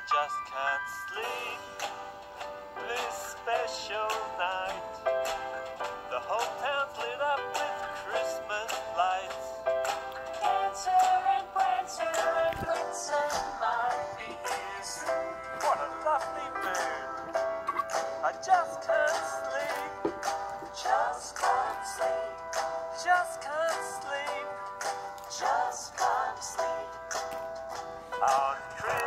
just can't sleep this special night. The whole town's lit up with Christmas lights. Dancer and Prancer and Blitzen might be here soon. What a lovely mood. I just can't sleep. Just can't sleep. Just can't sleep. Just can't sleep. On Christmas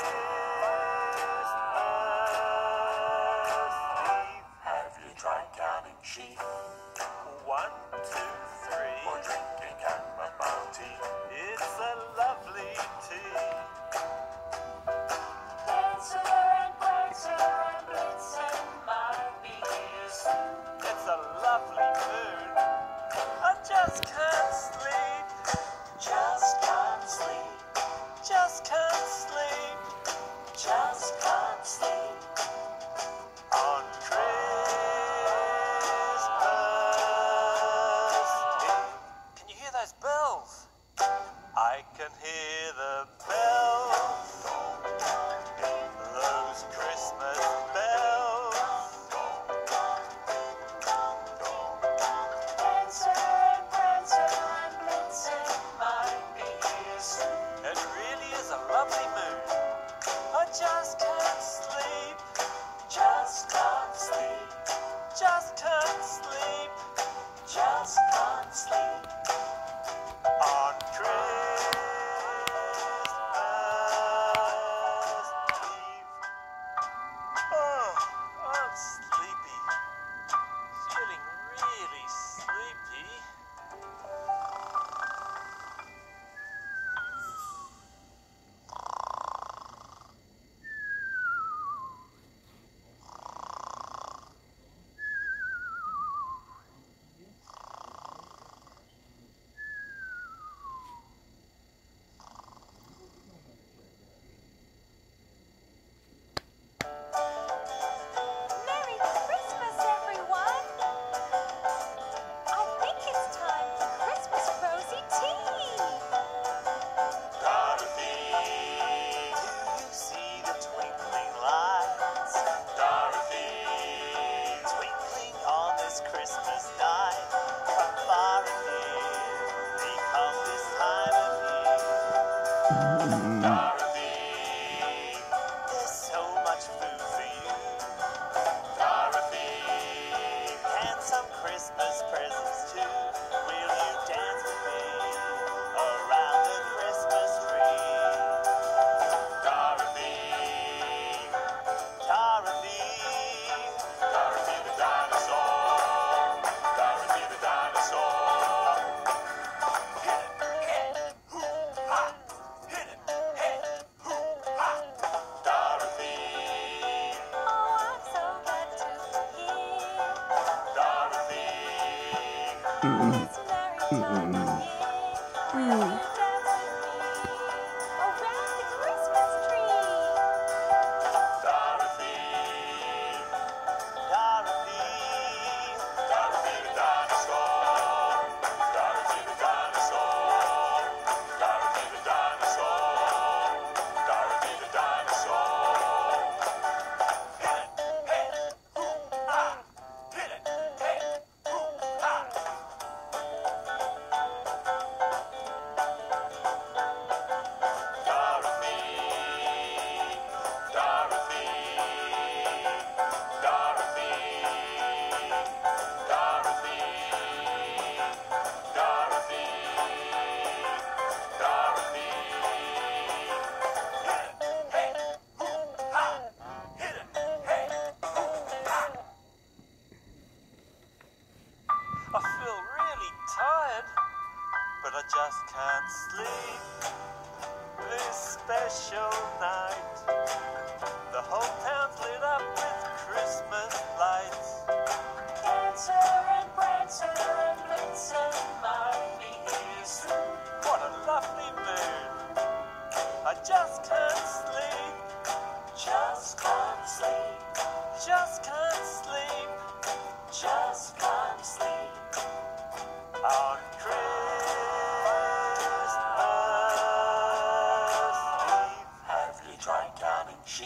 Eve. Have you tried counting sheep? 1, 2, 3. Or drinking chamomile tea? It's a lovely tea. Dancer and Prancer and Blitzen might be here soon. It's a lovely mood. I just can't sleep. Just can't sleep. Just can't sleep. Just can't sleep. On Christmas Eve. Can you hear those bells? I can hear the bells. Those Christmas bells. Dancer and Prancer and Blitzen might be here soon. It really is a lovely mood. I just can't sleep. Just can't sleep. Just can't sleep. Just can't sleep. On Christmas Eve. Oh, I'm sleepy. Feeling really sleepy. Merry Christmas, everyone! I think it's time for Christmas rosy tea! Dorothy, do you see the twinkling lights? Dorothy, twinkling on this Christmas night. From far and near, they come this time of year. Dorothy, there's so much food for you. Dorothy, and some Christmas presents too. Will you dance with me around the Christmas tree? Dorothy, Dorothy, Dorothy the dinosaur, Dorothy the dinosaur. Hit it, hit, hoo-ha, hit it, hit, hoo-ha. Dorothy, Oh, I'm so glad to hear Dorothy, this merry time of year. Will you dance with me around the Christmas tree? Dorothy, Dorothy, Dorothy the dinosaur, Dorothy the dinosaur, Dorothy the dinosaur, Dorothy the dinosaur. Hit it, hit, hoo-ha, hit it, hit, hoo-ha. Dorothy, Dorothy, Dorothy, Dorothy, Dorothy, Dorothy. Hit it, hey, hoo-ha, hit it, hey, hoo-ha. I feel really tired, but I just can't sleep this special night. The whole town's lit up with Christmas lights. Dancer and Prancer and Blitzen might be here soon. What a lovely mood. I just can't sleep. Just can't sleep. Just can't sleep. Just can't sleep. On Christmas Eve. Have you tried counting sheep?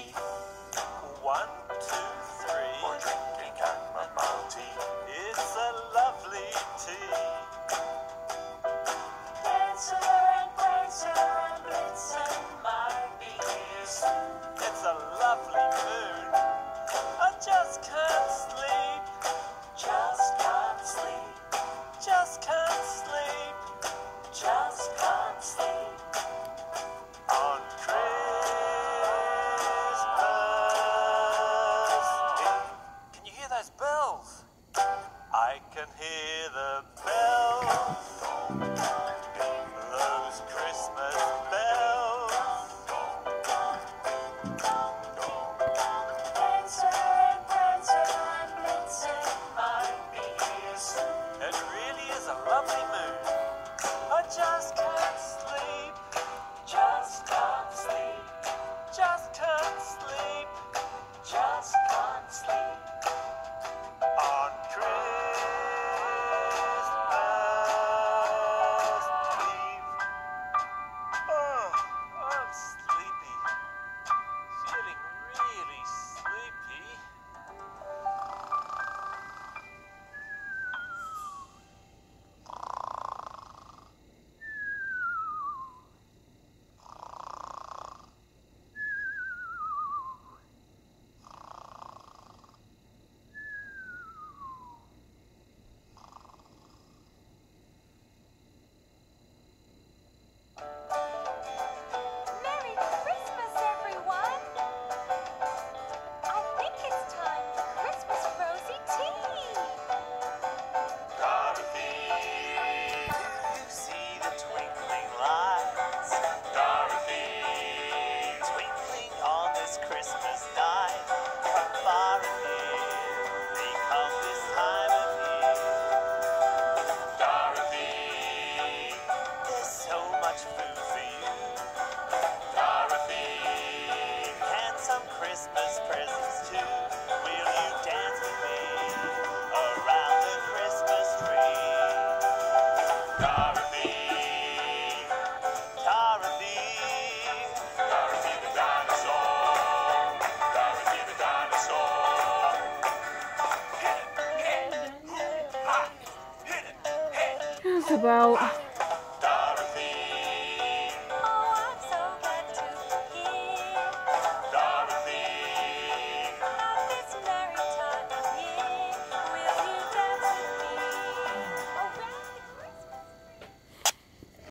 about